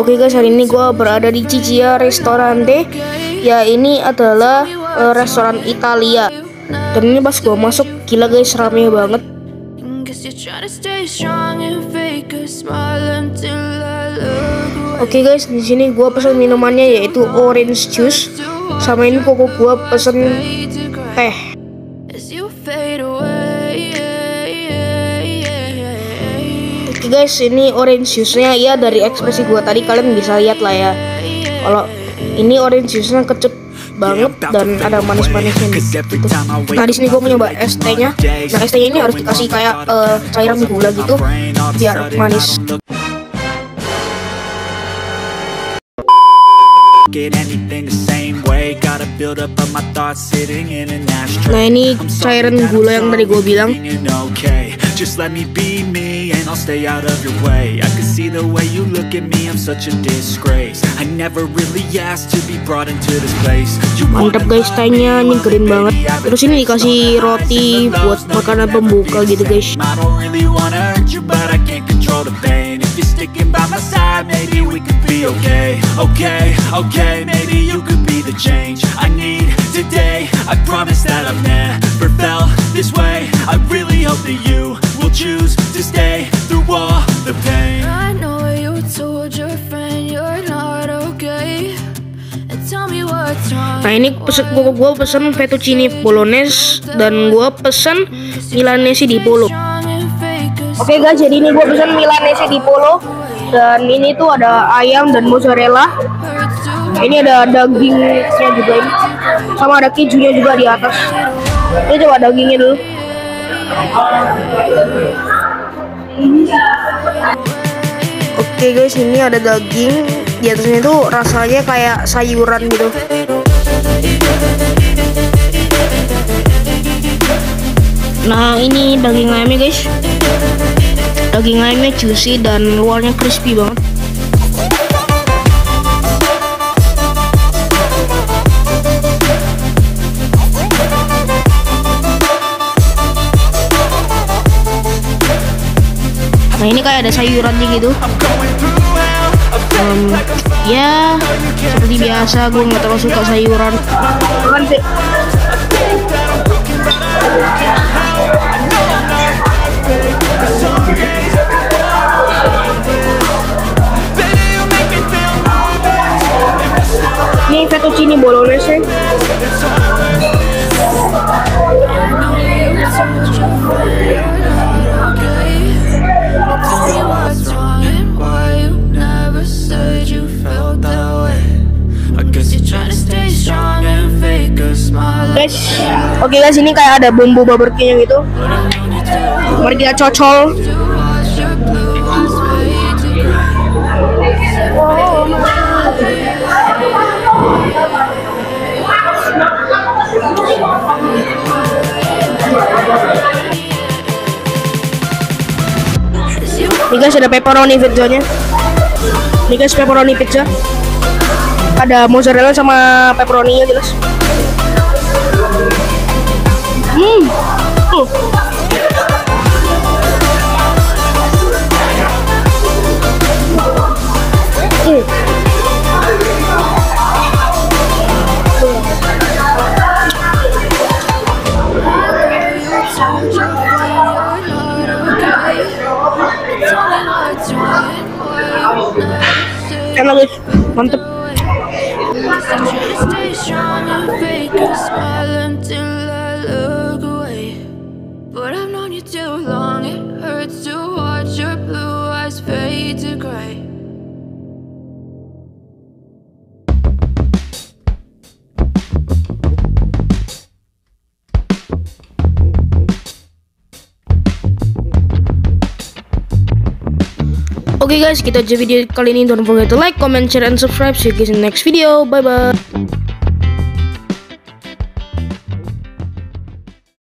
Oke guys, hari ini gue berada di Ciccia Ristorante. Ya, ini adalah restoran Italia. Dan ini pas gue masuk, gila guys, rame banget. Oke guys, di sini gue pesan minumannya yaitu orange juice. Sama ini koko gue pesen teh. Oke guys, ini orange juice-nya ya, dari ekspresi gue tadi kalian bisa lihat lah ya. Kalau ini orange juice-nya kecut banget dan ada manis-manisnya gitu. Nah, di sini gue mencoba es tehnya. Nah, es tehnya ini harus dikasih kayak cairan gula gitu biar manis. Nah, ini cairan gula yang tadi gue bilang. Just let me be me and I'll stay out of your way. I can see the way you look at me, I'm such a disgrace. I never really asked to be brought into this place. Mantap guys, tehnya nyegerin banget. Terus ini dikasih roti buat makanan pembuka gitu guys. I don't really wanna hurt you but I can't control the pain. If you're sticking by my side, maybe we could be okay. Okay, maybe you could be the change I need today. I promise that I've never felt this way. I really hope that you will choose to stay through all the pain. I know you told your friend you're not okay, and tell me what's wrong. Nah, ini gue pesen fettuccine bolognese dan gue pesen milanese di polo. Oke guys, jadi ini gue pesen milanese di polo dan ini tuh ada ayam dan mozzarella. Ini ada dagingnya juga ini, sama ada kejunya juga di atas. Ini coba dagingnya dulu. Oke guys, ini ada daging di atasnya itu rasanya kayak sayuran gitu. Nah, ini daging ayamnya guys. Daging ayamnya juicy dan luarnya crispy banget. Nah, ini kayak ada sayurannya gitu. Ya seperti biasa, gue nggak terlalu suka sayuran. Ini fettuccine bolognese. Guys, oke guys, ini kayak ada bumbu barbecue gitu. Mari kita cocol. Ini guys, ada pepperoni pizzanya. Ini guys, pepperoni pizza. Ada mozzarella sama pepperoninya jelas. Enak guys, mantep. Oke guys, kita aja video kali ini. Don't forget to like, comment, share, and subscribe. See you guys in the next video. Bye bye.